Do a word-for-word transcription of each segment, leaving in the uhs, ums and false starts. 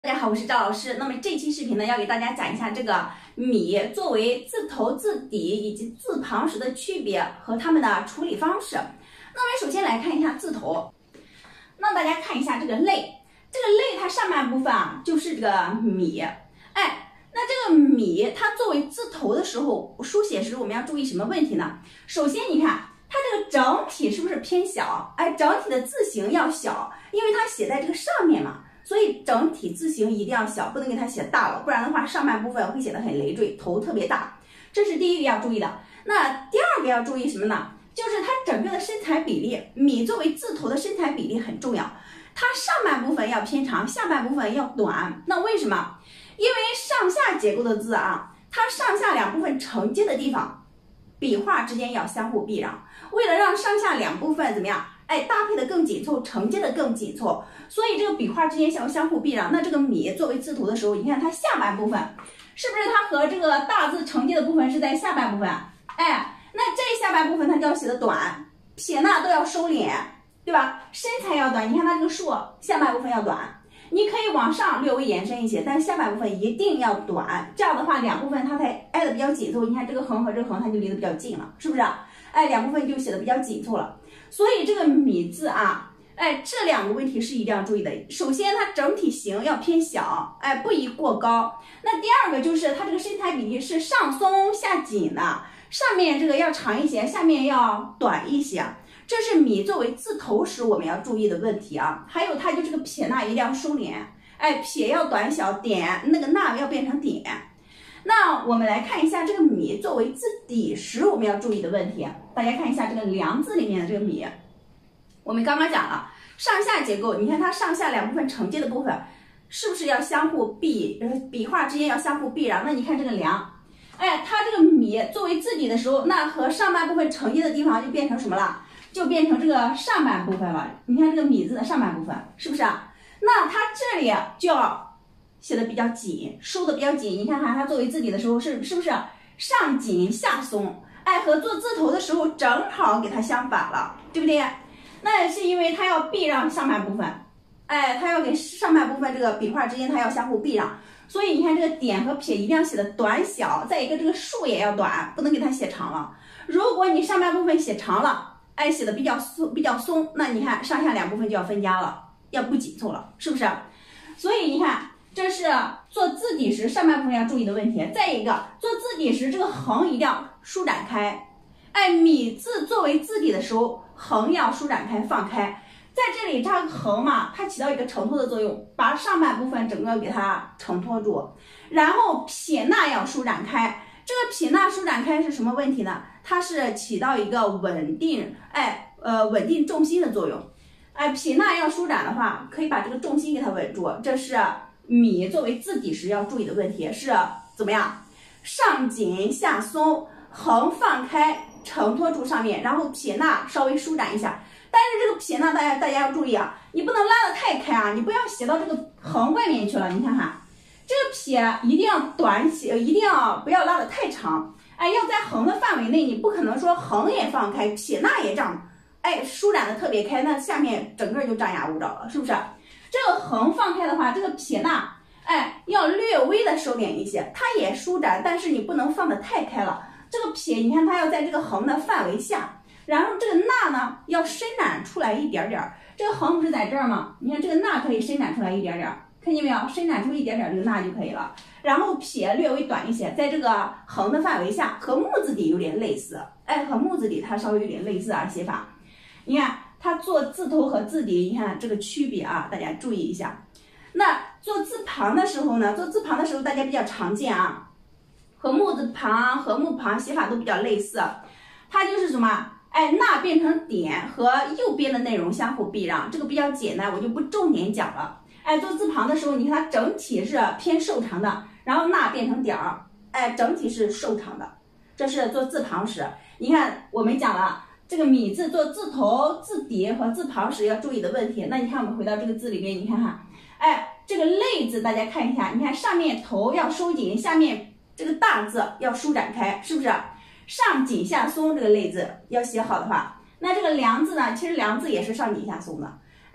大家好，我是赵老师。那么这期视频呢，要给大家讲一下这个米作为字头、字底以及字旁时的区别和它们的处理方式。那么首先来看一下字头，那大家看一下这个类，这个类它上半部分啊就是这个米，哎，那这个米它作为字头的时候，书写时我们要注意什么问题呢？首先你看它这个整体是不是偏小？哎，整体的字形要小，因为它写在这个上面嘛。所以整体字形一定要小，不能给它写大了，不然的话上半部分会写得很累赘，头特别大。这是第一个要注意的。那第二个要注意什么呢？就是它整个的身材比例，米作为字头的身材比例很重要，它上半部分要偏长，下半部分要短。那为什么？因为上下结构的字啊，它上下两部分承接的地方，笔画之间要相互避让。为了让上下两部分怎么样？哎，搭配的更紧凑，承接的更紧凑，所以这个笔画之间要相互避让。那这个米作为字头的时候，你看它下半部分是不是它和这个大字承接的部分是在下半部分？哎，那这下半部分它就要写的短，撇捺都要收敛，对吧？身材要短，你看它这个竖下半部分要短，你可以往上略微延伸一些，但是下半部分一定要短，这样的话两部分它才挨得比较紧凑。你看这个横和这个横它就离得比较近了，是不是？哎，两部分就写的比较紧凑了。所以这个米字啊，哎，这两个问题是一定要注意的。首先，它整体型要偏小，哎，不宜过高。那第二个就是它这个身材比例是上松下紧的，上面这个要长一些，下面要短一些。这是米作为字头时我们要注意的问题啊。还有它就这个撇捺一定要收敛，哎，撇要短小，点那个捺要变成点。那我们来看一下这个米作为字底时我们要注意的问题。大家看一下这个梁字里面的这个米，我们刚刚讲了上下结构，你看它上下两部分承接的部分是不是要相互避，笔画之间要相互避让？那你看这个梁，哎，它这个米作为字底的时候，那和上半部分承接的地方就变成什么了？就变成这个上半部分了。你看这个米字的上半部分是不是啊？那它这里就要写的比较紧，收的比较紧。你看看它作为字底的时候是是不是上紧下松？哎，和做字头的时候正好给它相反了，对不对？那是因为它要避让上半部分，哎，它要给上半部分这个笔画之间它要相互避让，所以你看这个点和撇一定要写的短小，再一个这个竖也要短，不能给它写长了。如果你上半部分写长了，哎，写的比较松比较松，那你看上下两部分就要分家了，要不紧凑了，是不是？所以你看。这是做字底时上半部分要注意的问题。再一个，做字底时这个横一定要舒展开。哎，米字作为字底的时候，横要舒展开放开。在这里它横嘛，它起到一个承托的作用，把上半部分整个给它承托住。然后撇捺要舒展开。这个撇捺舒展开是什么问题呢？它是起到一个稳定，哎，呃，稳定重心的作用。哎，撇捺要舒展的话，可以把这个重心给它稳住。这是米作为字底时要注意的问题是怎么样？上紧下松，横放开承托住上面，然后撇捺稍微舒展一下。但是这个撇捺大家大家要注意啊，你不能拉得太开啊，你不要写到这个横外面去了。你看看这个撇一定要短写，一定要不要拉得太长。哎，要在横的范围内，你不可能说横也放开，撇捺也这样，哎，舒展的特别开，那下面整个就张牙舞爪了，是不是？这个横放开的话，这个撇捺，哎，要略微的收敛一些，它也舒展，但是你不能放的太开了。这个撇，你看它要在这个横的范围下，然后这个捺呢要伸展出来一点点。这个横不是在这儿吗？你看这个捺可以伸展出来一点点，看见没有？伸展出一点点这个捺就可以了。然后撇略微短一些，在这个横的范围下，和木字底有点类似，哎，和木字底它稍微有点类似啊写法。你看。它做字头和字底，你看这个区别啊，大家注意一下。那做字旁的时候呢，做字旁的时候大家比较常见啊，和木字旁和木旁写法都比较类似。它就是什么？哎，捺变成点和右边的内容相互避让，这个比较简单，我就不重点讲了。哎，做字旁的时候，你看它整体是偏瘦长的，然后捺变成点儿，哎，整体是瘦长的。这是做字旁时，你看我们讲了。这个米字做字头、字底和字旁时要注意的问题。那你看，我们回到这个字里面，你看看，哎，这个类字大家看一下，你看上面头要收紧，下面这个大字要舒展开，是不是？上紧下松，这个类字要写好的话，那这个梁字呢，其实梁字也是上紧下松的。哎，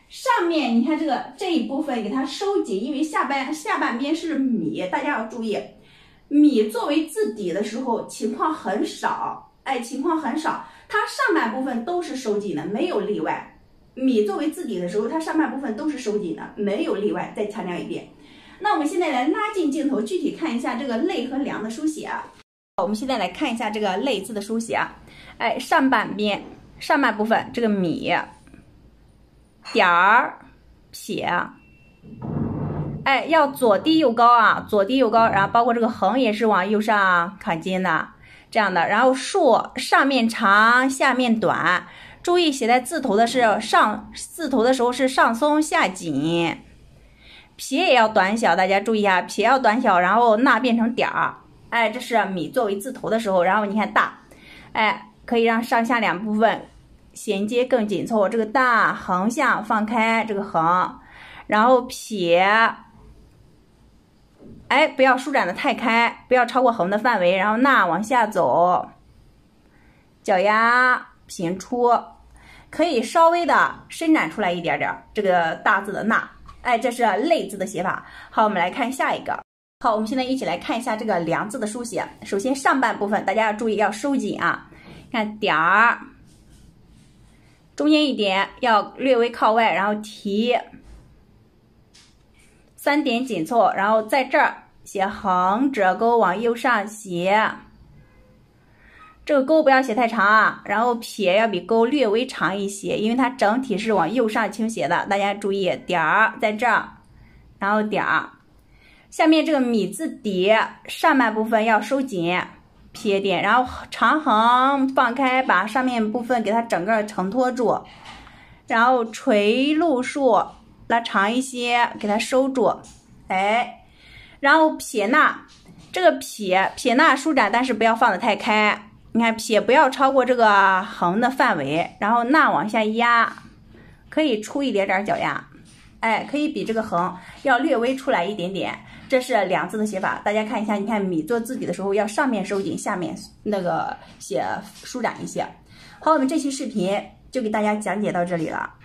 上面你看这个这一部分给它收紧，因为下半下半边是米，大家要注意，米作为字底的时候情况很少，哎，情况很少，它上半部分都是收紧的，没有例外。米作为字底的时候，它上半部分都是收紧的，没有例外。再强调一遍。那我们现在来拉近镜头，具体看一下这个类和梁的书写。我们现在来看一下这个类字的书写，哎，上半边上半部分这个米点儿撇，哎，要左低右高啊，左低右高，然后包括这个横也是往右上靠近的，这样的。然后竖上面长，下面短，注意写在字头的是上字头的时候是上松下紧，撇也要短小，大家注意啊，撇要短小，然后捺变成点儿。哎，这是米作为字头的时候，然后你看大，哎，可以让上下两部分衔接更紧凑。这个大横向放开这个横，然后撇，哎，不要舒展的太开，不要超过横的范围，然后捺往下走，脚丫平出，可以稍微的伸展出来一点点。这个大字的捺，哎，这是类字的写法。好，我们来看下一个。好，我们现在一起来看一下这个梁字的书写。首先上半部分大家要注意要收紧啊，看点儿，中间一点要略微靠外，然后提，三点紧凑，然后在这儿写横折钩往右上斜，这个钩不要写太长啊，然后撇要比钩略微长一些，因为它整体是往右上倾斜的，大家注意点儿在这儿，然后点儿。下面这个米字底上半部分要收紧，撇点，然后长横放开，把上面部分给它整个承托住，然后垂露竖拉长一些，给它收住，哎，然后撇捺，这个撇撇捺舒展，但是不要放得太开，你看撇不要超过这个横的范围，然后捺往下压，可以出一点点脚丫，哎，可以比这个横要略微出来一点点。这是两字的写法，大家看一下，你看米做字底的时候要上面收紧，下面那个写舒展一些。好，我们这期视频就给大家讲解到这里了。